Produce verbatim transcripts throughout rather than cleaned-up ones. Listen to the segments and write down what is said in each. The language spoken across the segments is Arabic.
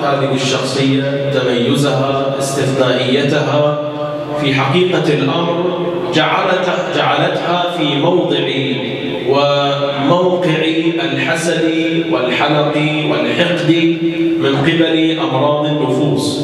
هذه الشخصية تميزها، استثنائيتها، في حقيقة الأمر جعلتها, جعلتها في موضع وموقع الحسد والحنق والحقد من قبل أمراض النفوس،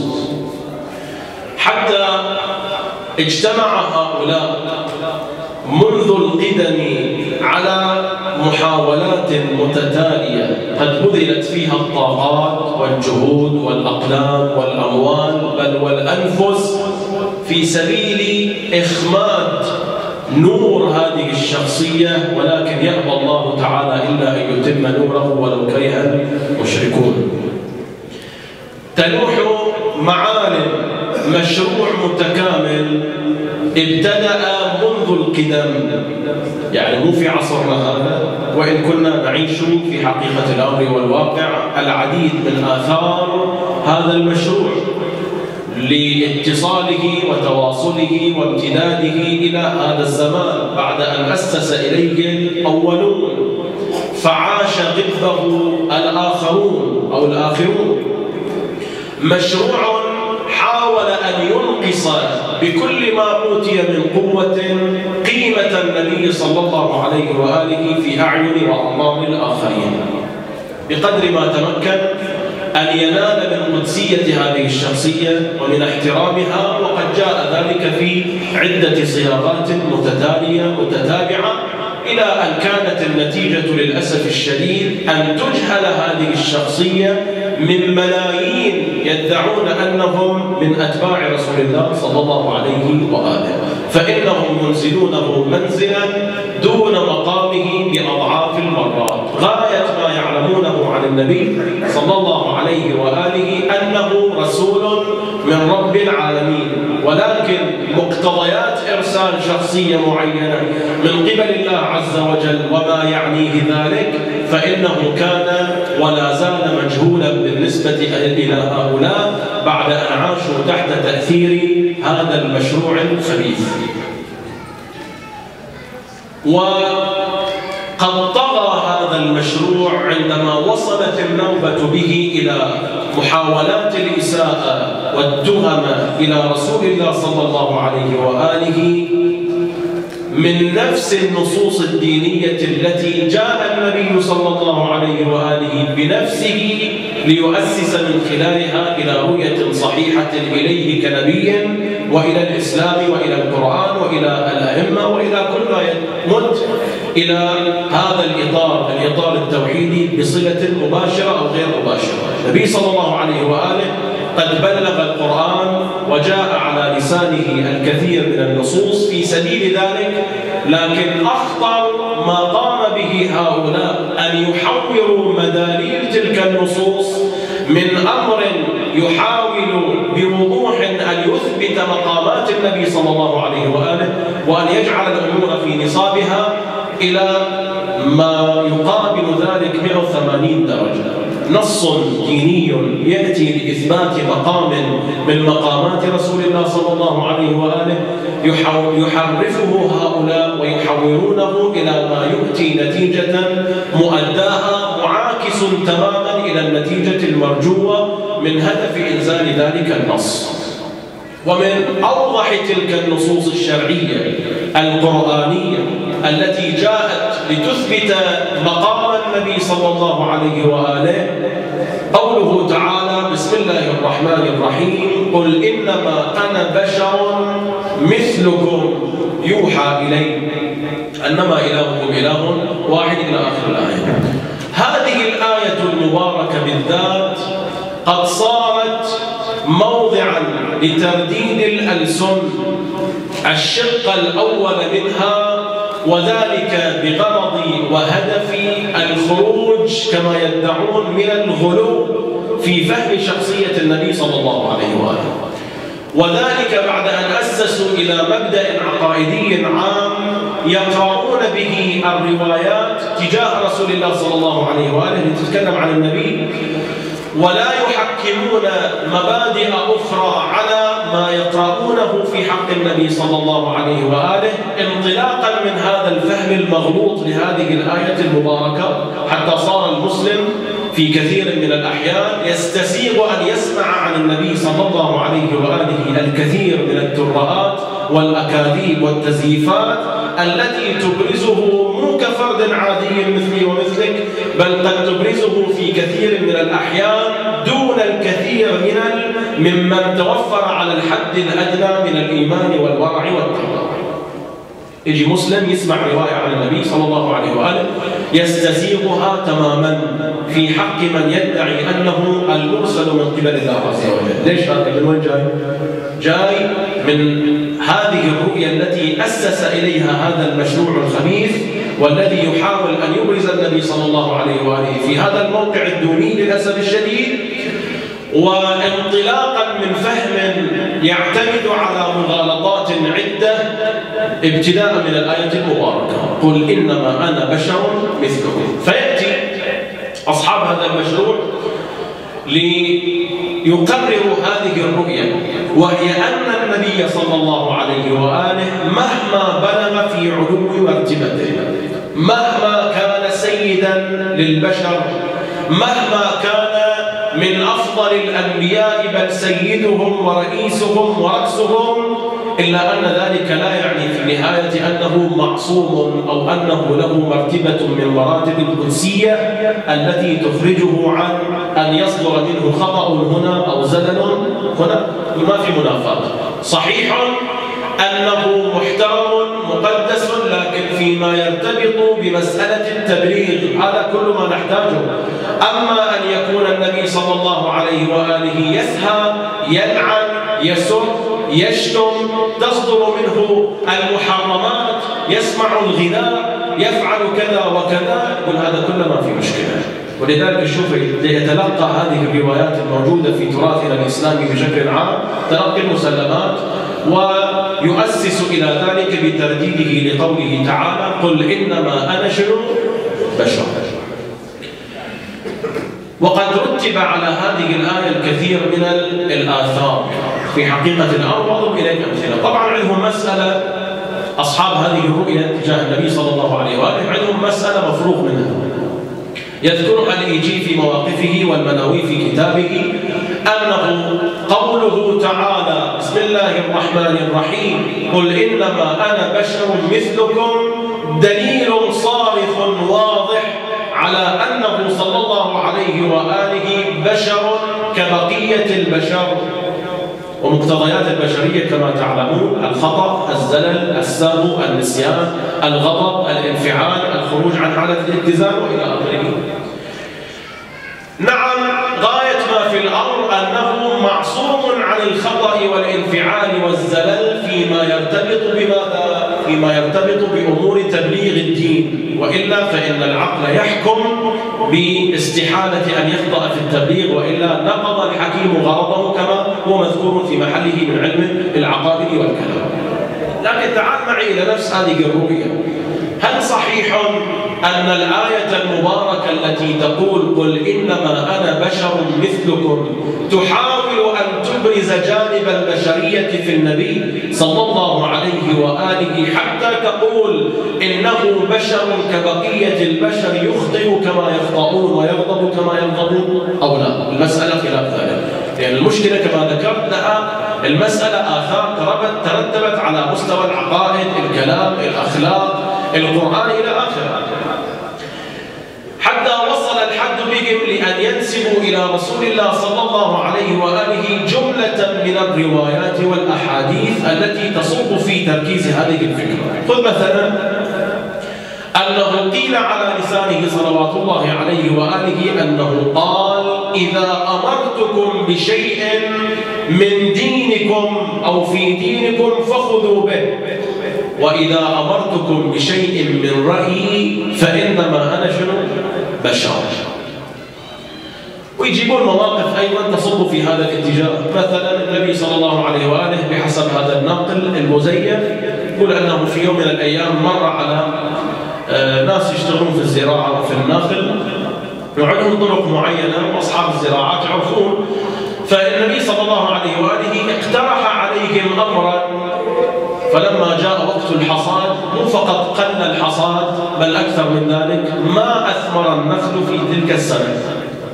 حتى اجتمع هؤلاء منذ القدم على محاولات متتالية قد بذلت فيها الطاقات والجهود والأقلام والأموال بل والأنفس في سبيل إخماد نور هذه الشخصية، ولكن يأبى الله تعالى إلا أن يتم نوره ولو كره المشركون. تلوح معالم مشروع متكامل ابتدأ منذ القدم، يعني مو في عصرنا هذا، وإن كنا نعيش في حقيقة الأمر والواقع العديد من آثار هذا المشروع لاتصاله وتواصله وامتداده إلى هذا الزمان بعد أن أسس إليه الأولون فعاش ضده الآخرون أو الآخرون. مشروع حاول أن ينقص بكل ما أوتي من قوة قيمة النبي صلى الله عليه وآله في أعين وأنظار الآخرين بقدر ما تمكن أن ينال من قدسية هذه الشخصية ومن احترامها، وقد جاء ذلك في عدة صياغات متتالية متتابعة إلى أن كانت النتيجة للأسف الشديد أن تجهل هذه الشخصية من ملايين يدعون أنهم من أتباع رسول الله صلى الله عليه وآله، فإنهم ينزلونه منزلا دون مقامه بأضعاف المرات. غاية ما يعلمونه عن النبي صلى الله عليه وآله أنه رسول من رب العالمين، ولكن مقتضيات إرسال شخصية معينة من قبل الله عز وجل وما يعنيه ذلك فإنه كان ولا زال مجهولا بالنسبة إلى هؤلاء بعد أن عاشوا تحت تأثير هذا المشروع الخبيث. وقد طغى هذا المشروع عندما وصلت النوبة به إلى محاولات الإساءة والتهم إلى رسول الله صلى الله عليه وآله من نفس النصوص الدينية التي جاء النبي صلى الله عليه وآله بنفسه ليؤسس من خلالها إلى رؤية صحيحة إليه كنبي وإلى الإسلام وإلى القرآن وإلى الأئمة وإلى كل ما يمت إلى هذا الإطار الإطار التوحيدي بصلة مباشرة أو غير مباشرة. النبي صلى الله عليه وآله قد بلغ القرآن وجاء على لسانه الكثير من النصوص في سبيل ذلك، لكن أخطر ما قام به هؤلاء أن يحوروا مداليل تلك النصوص من أمر يحاول بوضوح أن يثبت مقامات النبي صلى الله عليه وآله وأن يجعل الأمور في نصابها إلى ما يقابل ذلك مئة وثمانين درجة. نص ديني يأتي لإثبات مقام من مقامات رسول الله صلى الله عليه وآله يحرفه هؤلاء ويحولونه إلى ما يؤتي نتيجة مؤداها معاكس تماما إلى النتيجة المرجوة من هدف إنزال ذلك النص. ومن أوضح تلك النصوص الشرعية القرآنية التي جاءت لتثبت مقام النبي صلى الله عليه وآله قوله تعالى: بسم الله الرحمن الرحيم، قل إنما أنا بشر مثلكم يوحى إلي أنما إلهكم إله واحد إلى آخر الآية. هذه الآية المباركة بالذات قد صارت موضعا لترديد الألسن الشق الأول منها، وذلك بغرض وهدف الخروج كما يدعون من الغلو في فهم شخصية النبي صلى الله عليه وآله، وذلك بعد أن أسسوا إلى مبدأ عقائدي عام يقرؤون به الروايات تجاه رسول الله صلى الله عليه وآله لتتكلم عن النبي، ولا يحكمون مبادئ أخرى على ما يقرؤونه في حق النبي صلى الله عليه وآله انطلاقا من هذا الفهم المغلوط لهذه الآية المباركة، حتى صار المسلم في كثير من الأحيان يستسيغ أن يسمع عن النبي صلى الله عليه وآله الكثير من الترهات والأكاذيب والتزييفات التي تبرزه مو كفرد عادي مثلي ومثلك، بل قد تبرزه في كثير من الأحيان دون الكثير من ممن توفر على الحد الأدنى من الإيمان والورع والتقوى. يجي مسلم يسمع رواية عن النبي صلى الله عليه وآله يستسيغها تماما في حق من يدعي أنه المرسل من قبل الله عز وجل. ليش هذا؟ من وين جاي؟ جاي من هذه الرؤية التي أسس إليها هذا المشروع الخبيث، والذي يحاول أن يبرز النبي صلى الله عليه وآله في هذا الموقع الدوني للأسف الشديد، وانطلاقا من فهم يعتمد على مغالطات عدة ابتداء من الآية المباركة: قل إنما أنا بشر مثلكم. فيأتي أصحاب هذا المشروع ليقرروا هذه الرؤية، وهي أن النبي صلى الله عليه وآله مهما بلغ في علو مرتبته، مهما كان سيدا للبشر، مهما كان من أفضل الأنبياء بل سيدهم ورئيسهم ورأسهم، إلا أن ذلك لا يعني في النهاية أنه معصوم أو أنه له مرتبة من مراتب القدسية التي تخرجه عن أن يصدر منه خطأ هنا أو زلل هنا. ما في منافاة. صحيح أنه محترم مقدس، لكن فيما يرتبط بمسألة التبليغ هذا كل ما نحتاجه. أما أن يكون النبي صلى الله عليه وآله يسهى، يلعن، يسب، يشتم، تصدر منه المحرمات، يسمع الغناء، يفعل كذا وكذا، يقول هذا كله ما في مشكلة. ولذلك الشوفي يتلقى هذه الروايات الموجودة في تراثنا الإسلامي بشكل عام تلقي المسلمات، ويؤسس إلى ذلك بترديده لقوله تعالى: قل إنما أنا شنو؟ بشر. وقد رتب على هذه الآية الكثير من الآثار في حقيقة الأمر، وأضرب إليك أمثلة. طبعا عندهم مسألة أصحاب هذه الرؤية تجاه النبي صلى الله عليه وآله، عندهم مسألة مفروغ منها يذكرها الإيجي في مواقفه والمناوي في كتابه، أنه قوله تعالى: بسم الله الرحمن الرحيم، قل إنما أنا بشر مثلكم، دليل صارخ واضح على أنه صلى الله عليه وآله بشر كبقية البشر. ومقتضيات البشرية كما تعلمون: الخطأ، الزلل، السهو، النسيان، الغضب، الانفعال، الخروج عن حالة الاتزان وإلى آخره. نعم، غاية ما في الأمر أنه معصوم عن الخطأ والانفعال والزلل فيما يرتبط بماذا؟ فيما يرتبط بأمور تبليغ الدين، وإلا فإن العقل يحكم باستحالة أن يخطأ في التبليغ، وإلا نقض الحكيم غرضه كما هو مذكور في محله من علم العقائد والكلام. لكن تعال معي إلى نفس هذه الرؤية. هل صحيح أن الآية المباركة التي تقول: قل إنما أنا بشر مثلكم، تحاول أن تبرز جانب البشرية في النبي صلى الله عليه وآله حتى تقول إنه بشر كبقية البشر، يخطئ كما يخطئون ويغضب كما يغضبون، أو لا؟ المسألة خلاف ذلك. يعني المشكلة كما ذكرت لها المسألة آثار ترتبت على مستوى العقائد، الكلام، الأخلاق، القرآن إلى آخره، حتى وصل الحد بهم لأن ينسبوا إلى رسول الله صلى الله عليه وآله جملة من الروايات والأحاديث التي تصب في تركيز هذه الفكرة. خذ مثلا أنه قيل على لسانه صلوات الله عليه وآله أنه قال: إذا أمرتكم بشيء من دينكم أو في دينكم فخذوا به، وإذا أمرتكم بشيء من رأيي فإنما أنا شنو؟ بشر. ويجيبون مواقف أيضا تصب في هذا الاتجاه. مثلا النبي صلى الله عليه وآله بحسب هذا الناقل المزيف يقول أنه في يوم من الأيام مر على ناس يشتغلون في الزراعة وفي النخل، وعندهم طرق معينة وأصحاب الزراعات يعرفون. فالنبي صلى الله عليه وآله اقترح عليهم أمرا، فلما جاء وقت الحصاد مو فقط قل الحصاد بل أكثر من ذلك، ما أثمر النخل في تلك السنة.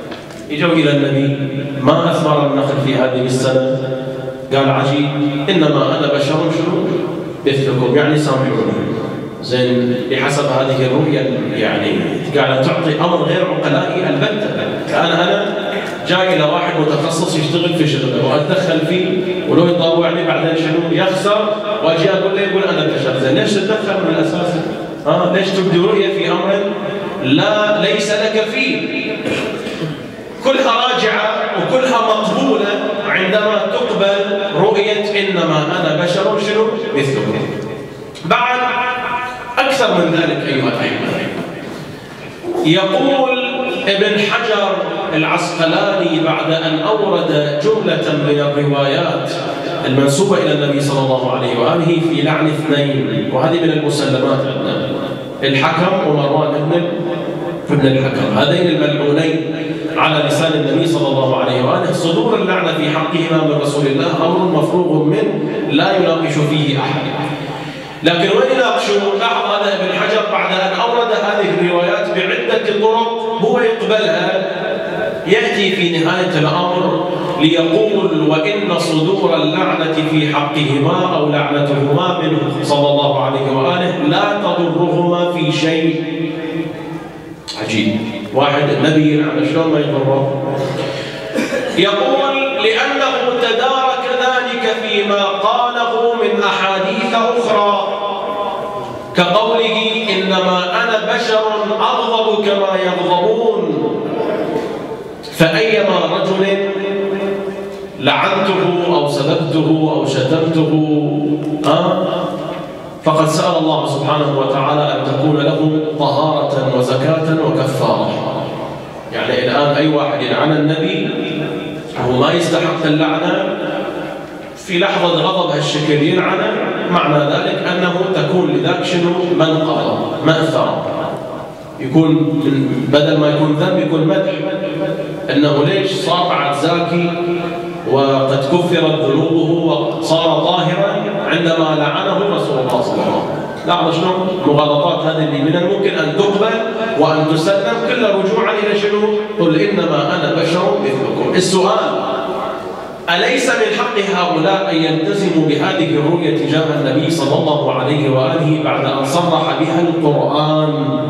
اجوا إلى النبي: ما أثمر النخل في هذه السنة؟ قال: عجيب، إنما أنا بشر شنو مثلكم، يعني سامحوني. زين، بحسب هذه الرؤية يعني قاعدة تعطي أمر غير عقلائي البتة. أنا أنا جاي إلى واحد متخصص يشتغل في شغله وأتدخل فيه، ولو يطاوعني بعدين شنو يخسر، وأجي أقول له يقول أنا بشر. زين، ليش تتدخل من الأساس؟ ها، ليش تبدي رؤية في أمر لا ليس لك فيه؟ كلها راجعة وكلها مقبولة عندما تقبل رؤية إنما أنا بشر شنو مثلكم. بعد أكثر من ذلك أيها الأحبة، يقول ابن حجر العسقلاني بعد أن أورد جملة من الروايات المنسوبة إلى النبي صلى الله عليه وآله في لعن اثنين، وهذه من المسلمات عندنا: الحكم ومروان بن ابن الحكم، هذين الملعونين على لسان النبي صلى الله عليه وآله. صدور اللعنة في حقهما من رسول الله أمر مفروغ منه لا يناقش فيه أحد. لكن وين يناقشوا؟ لاحظ هذا ابن حجر بعد أن أورد هذه الروايات بعدة طرق هو يقبلها، يأتي في نهاية الأمر ليقول: وإن صدور اللعنة في حقهما أو لعنتهما منه صلى الله عليه وآله لا تضرهما في شيء. عجيب، واحد النبي يلعن شلون ما يضره؟ يقول: لأنه تدارك ذلك فيما قاله من أحاديث أخرى كقوله: إنما أنا بشر أغضب كما يغضبون، فأيما رجل لعنته أو سببته أو شتمته أه؟ فقد سأل الله سبحانه وتعالى أن تكون له طهارة وزكاة وكفارة. يعني الآن أي واحد يلعن النبي هو ما يستحق اللعنة، في لحظة غضب هالشكل يلعنه، معنى ذلك أنه تكون لذاك شنو منقبة مأثرة، يكون بدل ما يكون ذنب يكون مدح، أنه ليش صار بعد زاكي وقد كفرت ذنوبه وصار ظاهرا عندما لعنه رسول الله صلى الله عليه وسلم. لاحظوا شنو المغالطات هذه اللي من الممكن أن تقبل وأن تسلم كلها رجوعا إلى شنو؟ قل إنما أنا بشر مثلكم. السؤال: أليس من حق هؤلاء أن يلتزموا بهذه الرؤية تجاه النبي صلى الله عليه وآله بعد أن صرح بها القرآن؟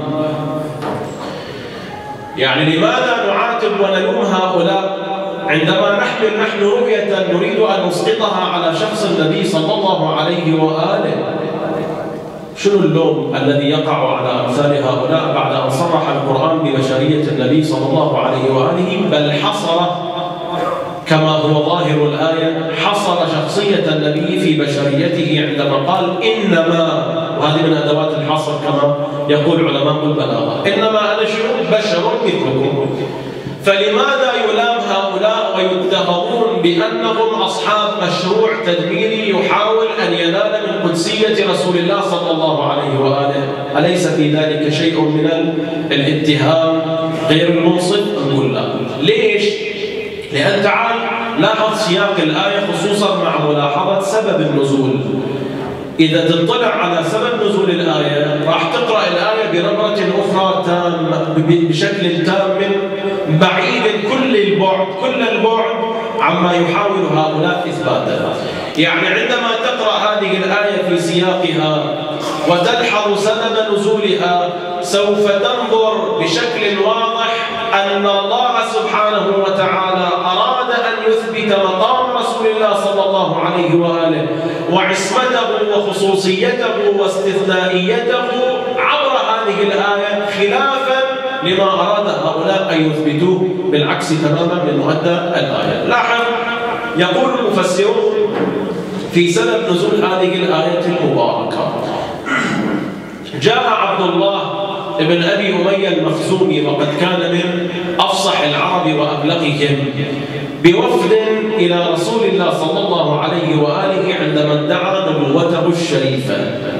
يعني لماذا نعاتب ونلوم هؤلاء عندما نحمل نحن رؤية نريد أن نسقطها على شخص النبي صلى الله عليه وآله؟ شنو اللوم الذي يقع على أمثال هؤلاء بعد أن صرح القرآن ببشرية النبي صلى الله عليه وآله، بل حصر كما هو ظاهر الآية حصر شخصية النبي في بشريته عندما قال إنما، وهذه من أدوات الحصر كما يقول علماء البلاغة، إنما أنا شنو بشر مثلكم. فلماذا يلام هؤلاء ويتهمون بأنهم أصحاب مشروع تدميري يحاول أن ينال من قدسية رسول الله صلى الله عليه وآله؟ أليس في ذلك شيء من الاتهام غير المنصف؟ نقول لا. ليش؟ لأن تعال لاحظ سياق الآية خصوصا مع ملاحظة سبب النزول. إذا تطلع على سبب نزول الآية راح تقرأ الآية بربرة أخرى تام بشكل تام بعيد كل البعد كل البعد عما يحاول هؤلاء إثباته. يعني عندما تقرأ هذه الآية في سياقها وتلحظ سبب نزولها سوف تنظر بشكل واضح أن الله سبحانه وتعالى أراد أن يثبت مقام رسول الله صلى الله عليه وآله وعصمته وخصوصيته واستثنائيته عبر هذه الآية خلافا لما أراد هؤلاء أن يثبتوه بالعكس تماما من مؤدى الآية. لاحظ يقول المفسرون في سبب نزول هذه الآية المباركة: جاء عبد الله ابن أبي أمية المخزومي وقد كان من أفصح العرب وأبلغهم بوفد إلى رسول الله صلى الله عليه وآله عندما ادعى نبوته الشريفة،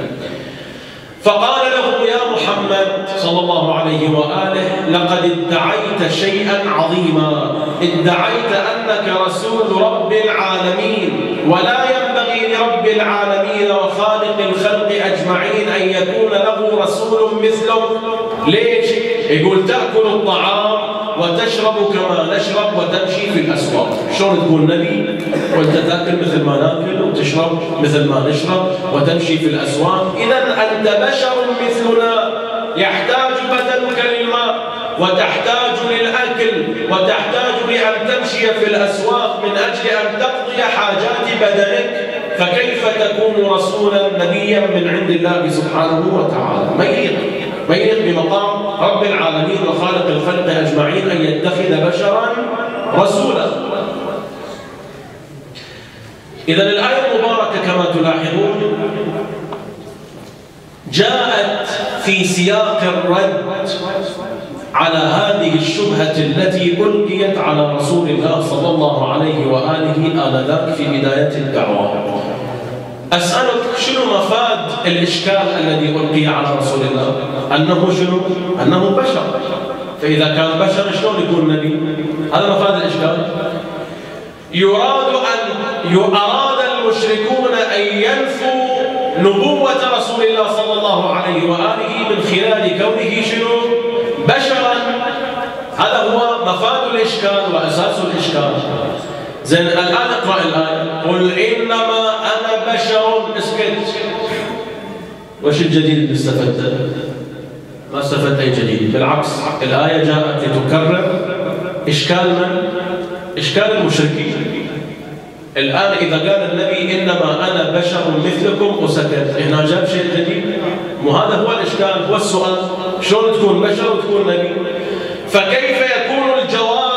فقال له: يا محمد صلى الله عليه وآله لقد ادعيت شيئا عظيما، ادعيت أنك رسول رب العالمين، ولا ينبغي لرب العالمين وخالق الخلق أجمعين أن يكون له رسول مثله. ليش؟ يقول: تأكل الطعام وتشرب كما نشرب وتمشي في الأسواق. شلون تكون نبي وأنت تأكل مثل ما ناكل وتشرب مثل ما نشرب وتمشي في الأسواق؟ إذا أنت بشر مثلنا، يحتاج بدنك للماء وتحتاج للأكل وتحتاج لأن تمشي في الأسواق من أجل أن تقضي حاجات بدنك، فكيف تكون رسولا نبيا من عند الله سبحانه وتعالى؟ ما يليق ما يليق بمقام رب العالمين وخالق الخلق أجمعين أن يتخذ بشرا رسولا. إذا الآية المباركة كما تلاحظون جاءت في سياق الرد على هذه الشبهة التي ألقيت على رسول الله صلى الله عليه وآله آنذاك في بداية الدعوة. أسألك شنو مفاد الإشكال الذي ألقي على رسول الله؟ أنه شنو؟ أنه بشر، فإذا كان بشر شلون يكون نبي؟ هذا مفاد الإشكال. يراد أن أراد المشركون أن ينفوا نبوة رسول الله صلى الله عليه وآله من خلال كونه شنو؟ بشرا. هذا هو مفاد الإشكال وأساس الإشكال. زين الآن اقرأ الآية: قل إنما أنا بشر. اسكت. وش الجديد اللي استفدته؟ ما استفدت أي جديد، بالعكس الآية جاءت لتكرر إشكال من؟ إشكال المشركين. الآن إذا قال النبي إنما أنا بشر مثلكم وسكت، هنا جاب شيء جديد؟ مو هذا هو الإشكال، هو السؤال: شلون تكون بشر وتكون نبي؟ فكيف يكون الجواب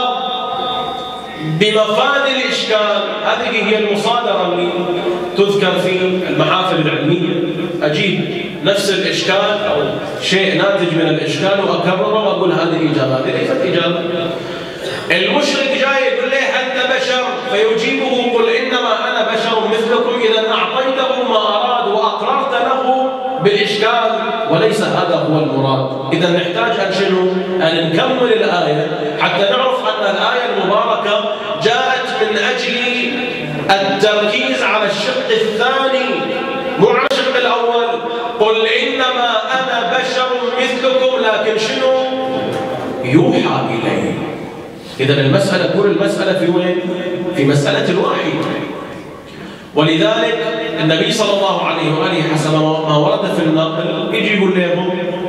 بمفاد الإشكال؟ هذه هي المصادرة اللي تذكر في المحافل العلمية. أجيب نفس الإشكال أو شيء ناتج من الإشكال وأكرره وأقول هذه إجابة. هذه ليست إجابة. المشرك جاي يقول له أنت بشر، فيجيبه: قل إنما أنا بشر مثلكم. إذا أعطيته ما أراد وأقررت له بالإشكال، وليس هذا هو المراد. إذا نحتاج أن شنو؟ أن نكمل الآية حتى نعرف أن الآية المباركة جاءت من أجل التركيز على الشق الثاني مو على الشق الأول. قل إنما أنا بشر مثلكم، لكن شنو؟ يوحى إلي. إذا المسألة كل المسألة في وين؟ في مسألة الوحي. ولذلك النبي صلى الله عليه وآله حسب ما ورد في النقل يجي يقول لهم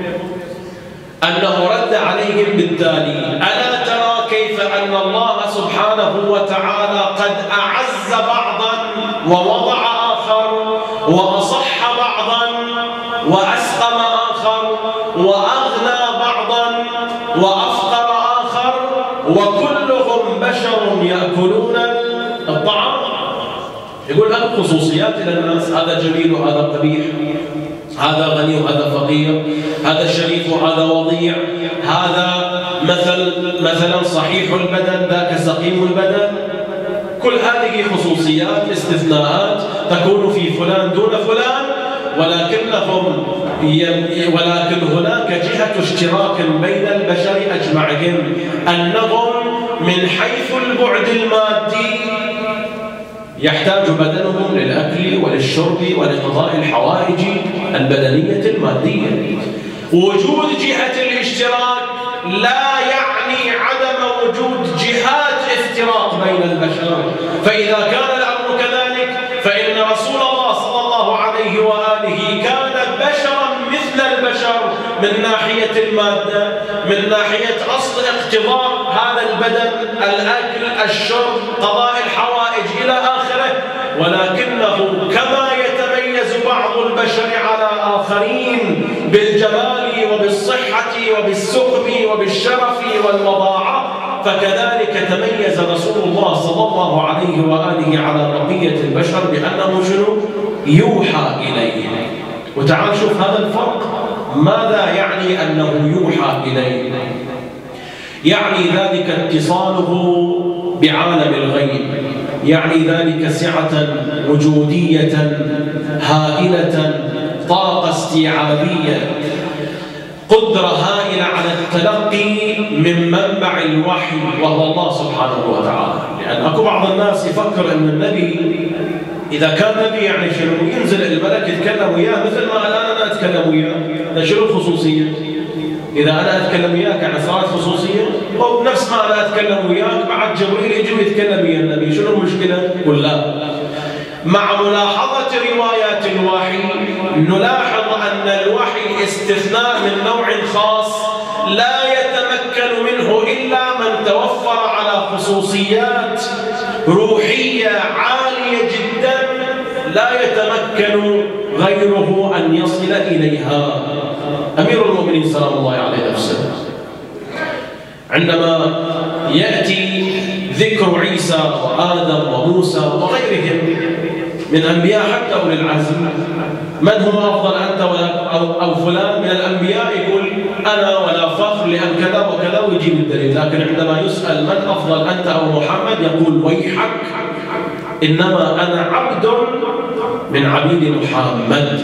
أنه رد عليهم بالتالي: ألا ترى كيف أن الله سبحانه وتعالى قد أعز بعضا ووضع آخر، وأصح بعضا وأسقم آخر، وأغنى بعضا وأفقر آخر، وكلهم بشر يأكلون الطعام. يقول هذه خصوصيات إلى الناس: هذا جميل وهذا قبيح، هذا غني وهذا فقير، هذا شريف وهذا وضيع، هذا مثل مثلا صحيح البدن ذاك سقيم البدن. كل هذه خصوصيات استثناءات تكون في فلان دون فلان، ولكنهم ولكن هناك جهة اشتراك بين البشر أجمعهم، أنهم من حيث البعد المادي يحتاج بدنهم للأكل وللشرب ولقضاء الحوائج البدنية المادية. وجود جهة الاشتراك لا يعني عدم وجود جهات افتراق بين البشر. فإذا كان الأمر كذلك فإن رسول الله صلى الله عليه وآله كان بشرا مثل البشر من ناحية المادة، من ناحية أصل اقتضاء هذا البدن، الأكل، الشرب، قضاء الحوائج إلى آخره. ولكنه كما يتميز بعض البشر على آخرين بالجمال وبالصحة وبالسقم وبالشرف والوضاعة، فكذلك تميز رسول الله صلى الله عليه وآله على بقية البشر بأنه شنو؟ يوحى إليه. وتعال شوف هذا الفرق. ماذا يعني أنه يوحى إليه؟ يعني ذلك اتصاله بعالم الغيب، يعني ذلك سعة وجودية هائلة، طاقة استيعابية، قدرة هائلة على التلقي من منبع الوحي وهو الله سبحانه وتعالى. لأن أكو بعض الناس يفكر أن النبي إذا كان نبي يعني شنو؟ ينزل الملك يتكلم وياه مثل ما الآن أنا أتكلم وياه. شنو الخصوصية؟ إذا أنا أتكلم وياك عن صلاة خصوصية أو نفس ما أنا أتكلم وياك بعد جبريل يجي ويتكلم ويا النبي، شنو المشكلة؟ قل لا. مع ملاحظة روايات الوحي نلاحظ أن الوحي استثناء من نوع خاص لا يتمكن منه إلا من توفر على خصوصيات روحية عالية جدا لا يتمكن غيره أن يصل إليها. أمير المؤمنين سلام الله عليه نفسه عندما يأتي ذكر عيسى وآدم وموسى وغيرهم من أنبياء حتى أولي العزم، من هو أفضل أنت ولا أو, أو فلان من الأنبياء يقول أنا ولا فخر لأن كذا وكذا ويجيب الدليل، لكن عندما يسأل من أفضل أنت أو محمد يقول ويحك إنما أنا عبد من عبيد محمد.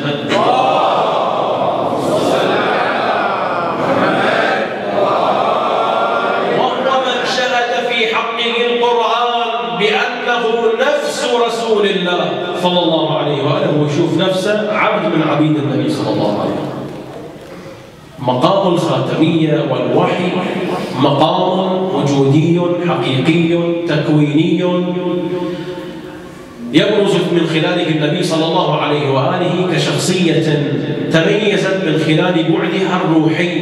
وهو من شهد في حقه القرآن بأنه نفس رسول الله صلى الله عليه وآله ويشوف نفسه عبد من عبيد النبي صلى الله عليه وسلم. مقام الخاتمية والوحي مقام وجودي حقيقي تكويني يبرز من خلاله النبي صلى الله عليه وآله كشخصية تميزت من خلال بعدها الروحي،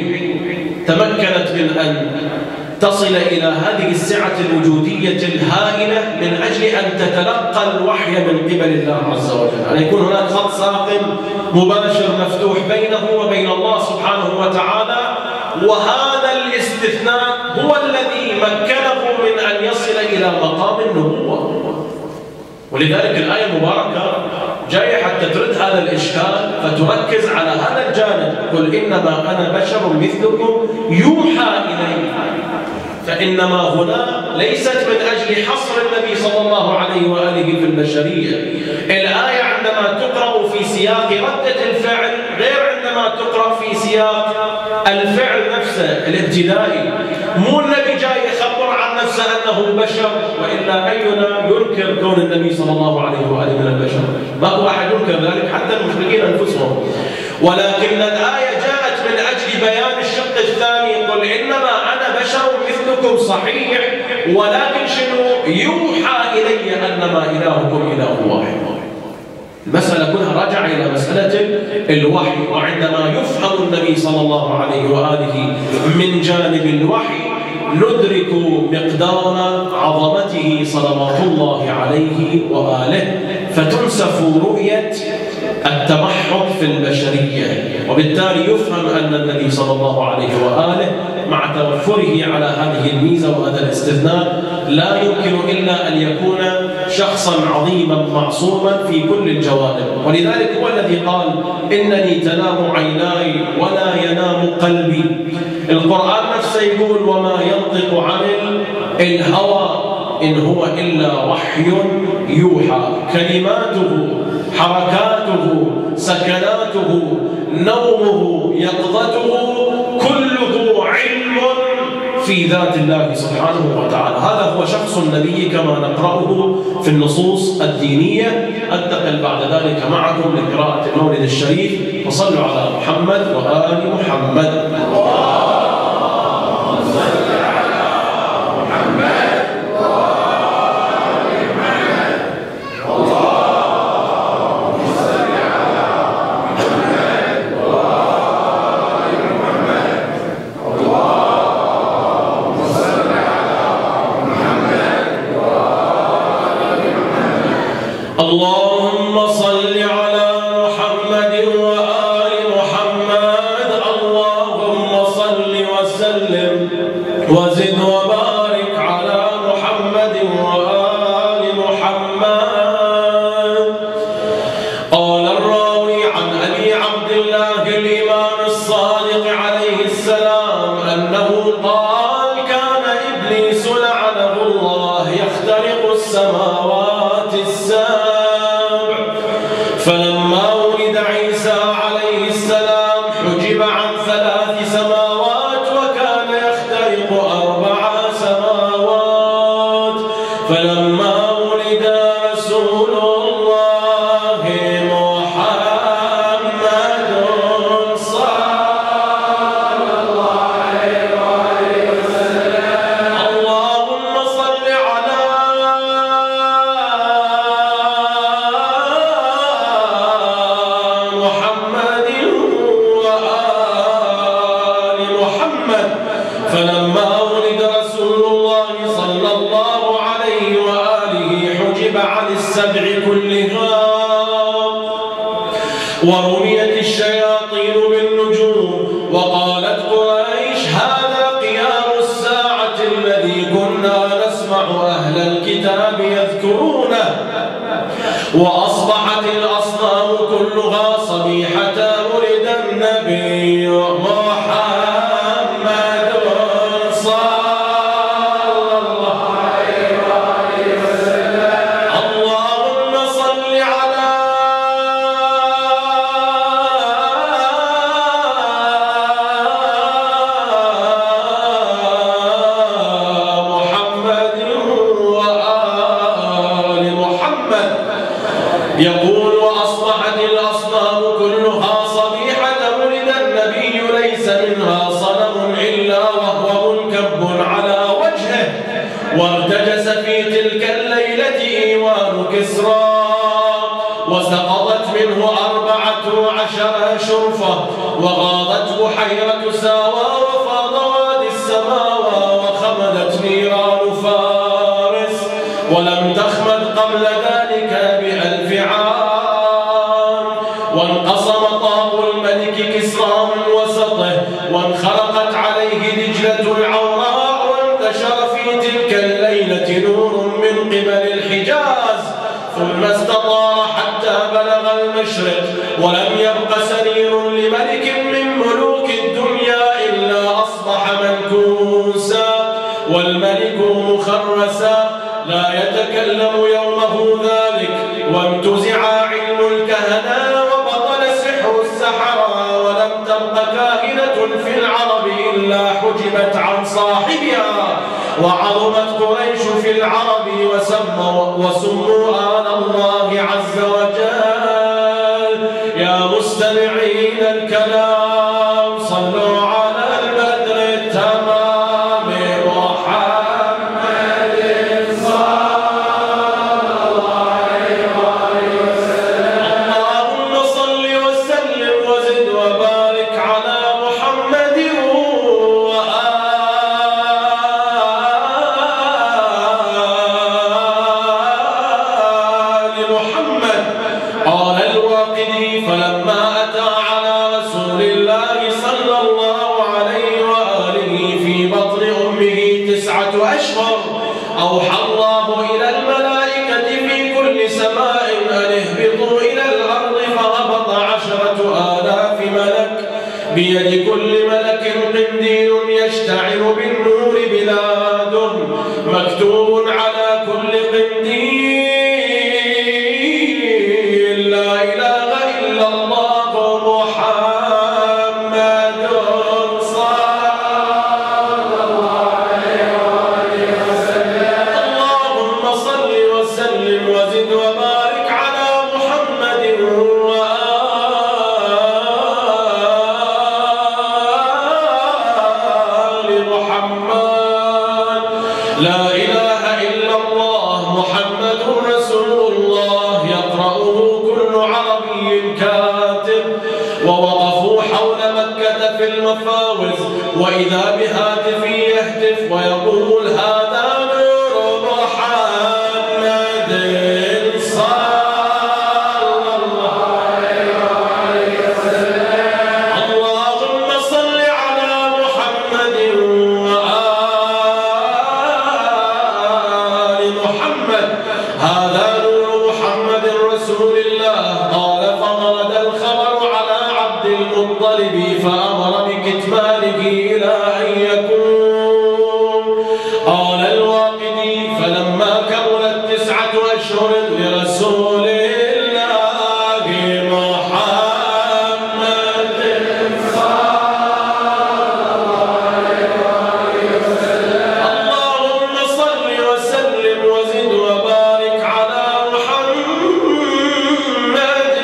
تمكنت من أن تصل إلى هذه السعة الوجودية الهائلة من أجل أن تتلقى الوحي من قبل الله عز وجل، أن يكون هناك خط ساقم مباشر مفتوح بينه وبين الله سبحانه وتعالى. وهذا الاستثناء هو الذي مكنه من أن يصل إلى مقام النبوة. ولذلك الآية المباركة جاية حتى ترد هذا الإشكال فتركز على هذا الجانب، قل إنما أنا بشر مثلكم يوحى إلي. فإنما هنا ليست من أجل حصر النبي صلى الله عليه وآله في البشرية. الآية عندما تقرأ في سياق ردة الفعل غير عندما تقرأ في سياق الفعل نفسه الابتدائي. مو النبي جاي يخبر عن نفسه أنه بشر، وإلا أينا ينكر كون النبي صلى الله عليه وآله من البشر؟ ما هو أحد ينكر ذلك حتى المشركين أنفسهم. ولكن الآية جاءت من أجل بيان الشق الثاني، قل إنما أنا بشر مثلكم صحيح، ولكن شنو؟ يوحى إلي أنما إلهكم إله واحد. المسألة كلها راجعة إلى مسألة الوحي. وعندما يفهم النبي صلى الله عليه وآله من جانب الوحي ندرك مقدار عظمته صلوات الله عليه وآله، فتنسف رؤية التمحض في البشرية، وبالتالي يفهم أن النبي صلى الله عليه وآله مع توفره على هذه الميزة وهذا الاستثناء لا يمكن إلا أن يكون شخصا عظيما معصوما في كل الجوانب. ولذلك هو الذي قال إنني تنام عيناي ولا ينام قلبي. القرآن نفسه يقول وما ينطق عن الهوى إن هو إلا وحي يوحى. كلماته، حركاته، سكناته، نومه، يقظته، كله علم في ذات الله سبحانه وتعالى. هذا هو شخص النبي كما نقرأه في النصوص الدينية. أنتقل بعد ذلك معكم لقراءة المولد الشريف، وصلوا على محمد وآل محمد. اللهم صل على محمد وآل محمد. اللهم صل وسلم وزد وبارك على محمد وآل محمد. قال الراوي عن أبي عبد الله الإمام الصادق عليه السلام أنه قال كان إبليس لعنه الله يخترق السماوات السابع، فلما ولد عيسى عليه السلام حجب عن ثلاث سماوات وكان يخترق أربع سماوات. فلما ولد رسول الله محمد صلى الله السبع كلها، ورميت الشياطين بالنجوم، وقالت قريش هذا قيام الساعة الذي كنا نسمع أهل الكتاب يذكرونه، وأصبحت الأصنام كلها صبيحة ولد النبي محمد صلى الله عليه وسلم. اللهم صل على محمد وآل محمد. يقول وأصبحت الأصنام كلها صبيحة ولد النبي ليس منها صنم إلا وهو منكب على وجهه، وارتجس في تلك الليلة إيوان كسرى، وسقطت منه أربعة عشر شرفة، وغاضت بحيرة ساوى، وفاض وادي السماوى، وخمدت نيران فارس، ولم تخمد قبل ذلك بألف عام، وانقسم طاق الملك كسرى من وسطه، وانخرقت عليه دجلة العوراء، وانتشر في تلك الليلة نور من قبل الحجاز، ثم استطار حتى بلغ المشرق، ولم يبق سرير لملك من ملوك الدنيا إلا أصبح منكوسا، والملك مخرسا لا يتكلم يومه ذلك، وانتزع علم الكهنة، وبطل سحر السحرة، ولم تبق كاهنة في العرب إلا حجبت عن صاحبها، وعظمت قريش في العرب وسموا وسموا آل الله عز وجل. يا مستمعين الكلام صلوا على البدر التمام محمد صلى الله عليه وسلم. اللهم صل وسلم وزد وبارك على محمد وآل محمد. قال الواقدي فلما أتى على رسول الله صلى الله عليه وآله في بطن أمه تسعة أشهر، أوحى الله إلى الملائكة في كل سماء أن اهبطوا إلى الأرض، فهبط عشرة آلاف ملك، بيد كل ملك قنديل يشتعل بالنور بلاد، مكتوب على كل قنديل لا إله إلا الله محمد صلى الله عليه وسلم. اللهم صل وسلم وزد وبارك على محمد وآل محمد. لا إله إلا الله محمد رسول الله، يقرأه كل عربي كاتب. ووقفوا حول مكة في المفاوز، وإذا بهاتف يهتف ويقول هذا نور محمد صلى الله عليه وسلم. اللهم صل على محمد وآل محمد. هذا نور محمد رسول الله. قال فورد الخبر على عبد المطلب، فأمر بكتمانه إلى أن يكون. قال الواقدي فلما كملت تسعة أشهر لرسول الله محمد صلى الله عليه وسلم. اللهم صل وسلم وزد وبارك على محمد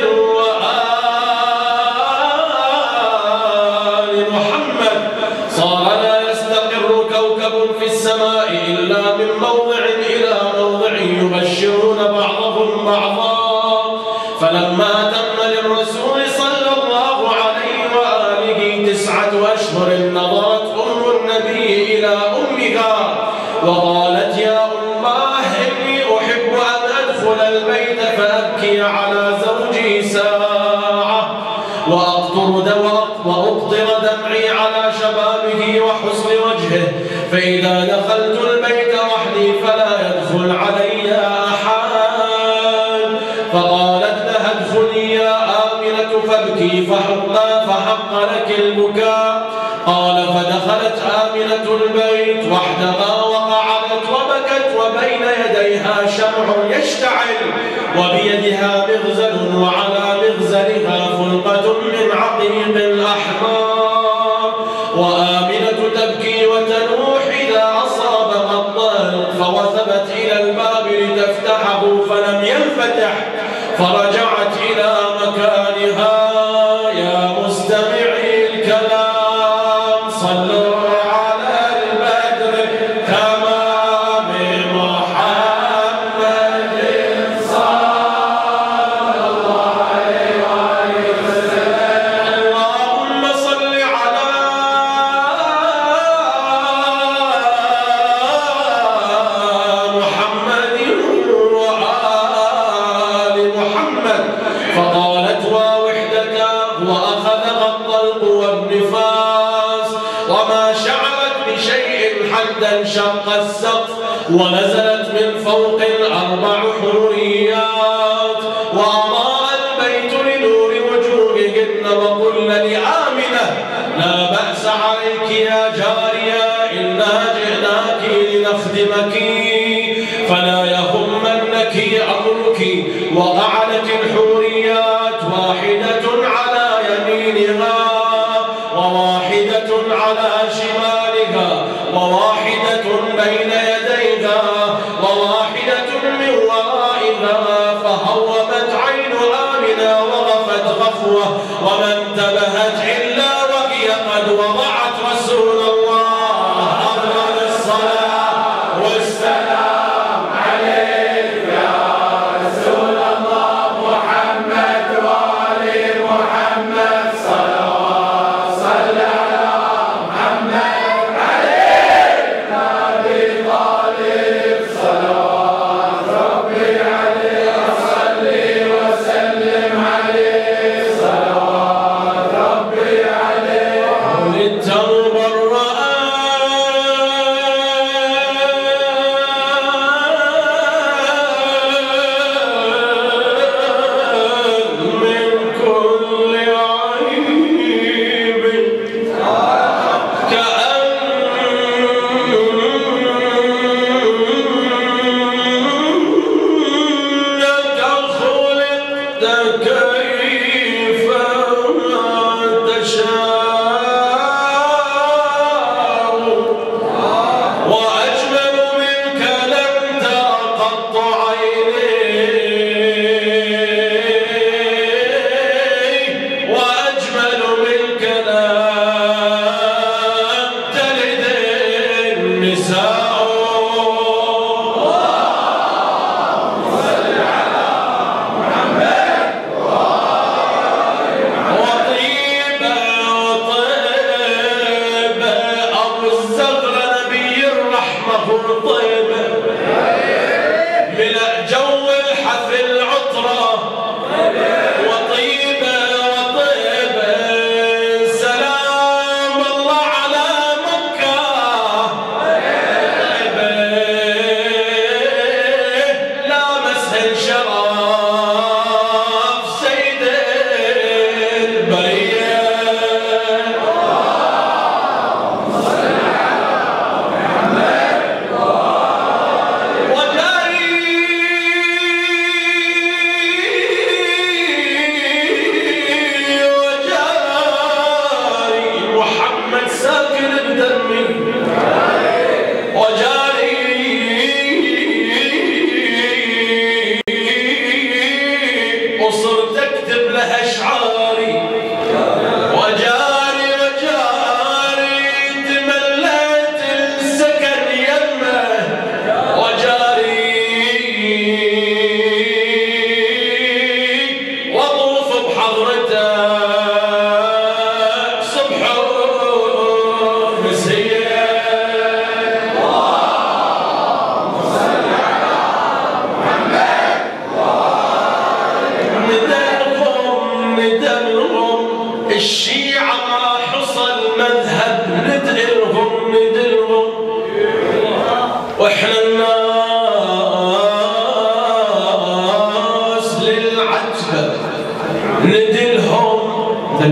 وآل محمد. صار لا يستقر كوكب في السماء إلا من موضع إلى موضع، يبشرون بعضهم بعضا. فلما تم للرسول صلى الله عليه وآله تسعة أشهر، نظرت أم النبي إلى أمها وقالت يا أماه إني أحب أن أدخل أدخل البيت فأبكي على زوجي ساعة وأقطر وأقطر دمعي على شبابه وحسن وجهه، فإذا دخلت البيت وحدي فلا يدخل علي أحد. فقالت لها ادخلي يا آمنة فابكي فحق, فحق لك البكاء. قال فدخلت آمنة البيت وحدها وقعدت وبكت وبين يديها شمع يشتعل وبيدها مغزل وعلى مغزلها فلقة من عقيق الأحمر، وآمنة تبكي وتنوح إذا أصابها الطلق، فوثبت إلى الباب لتفتحه فلم ينفتح فرجعت إلى مكانها. يا مستمعي الكلام صلوا على البدر تمام محمد صلى الله عليه وسلم. اللهم صل على محمد وآل محمد. فقالت ووحدك وأخذها الطلق والنفاس وما شعرت بشيء حتى انشق السقف ونزلت من فوق الأربع حوريات وأضاء البيت لنور وجوههن وقلن لآمنة لا بأس عليك يا جارية إنا جئناك لنخدمك فلا يهمنك أمرك. وقعدت الحوريات واحدة على يمينها وواحدة على شمالها وواحدة بين يديها وواحدة من ورائها، فهومت عين آمنة وغفت غفوة وما انتبهت إلا وهي قد وضعت رسول الله. أفضل الصلاة والسلام عليك يا رسول الله محمد وآل محمد صلوات صل على محمد عليه نبي طالب صلوات ربي عليه صلي وسلم عليه صلوات ربي عليه. ولدت مبرأ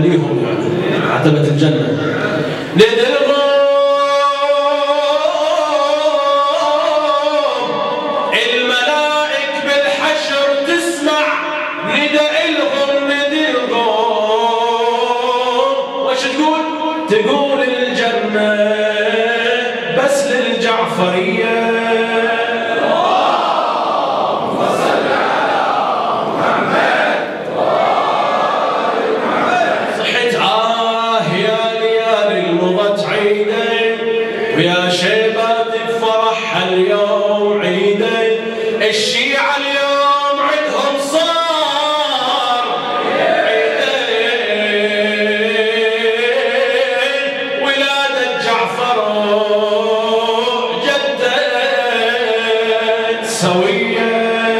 نهنيهم يعني عتبة الجنة. ندعوهم الملائك بالحشر تسمع ندعلهم ندعوهم وش تقول؟ تقول الجنة بس للجعفرية. ويا شيبات الفرح اليوم عيدين، الشيعة اليوم عندهم صار عيدين، ولادة جعفر جدين سوية.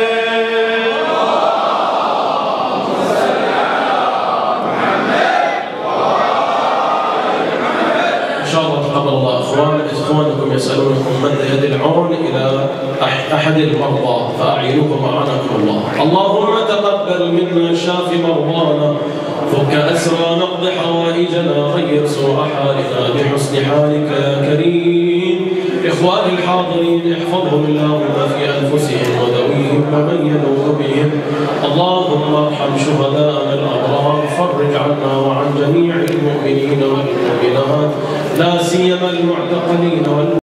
إخوانكم يسألونكم مد يد العون إلى أحد المرضى فأعينكم أعانكم الله. اللهم تقبل منا شاف مرضانا، فك أسرى، نقض حوائجنا، غير سوء حالنا بحسن حالك يا كريم. إخواني الحاضرين احفظهم اللهم في أنفسهم وذويهم ومن يدور بهم. اللهم ارحم شهداءنا الأبرار، فرج عنا وعن جميع المؤمنين والمؤمنات، لا سيما المعتقلين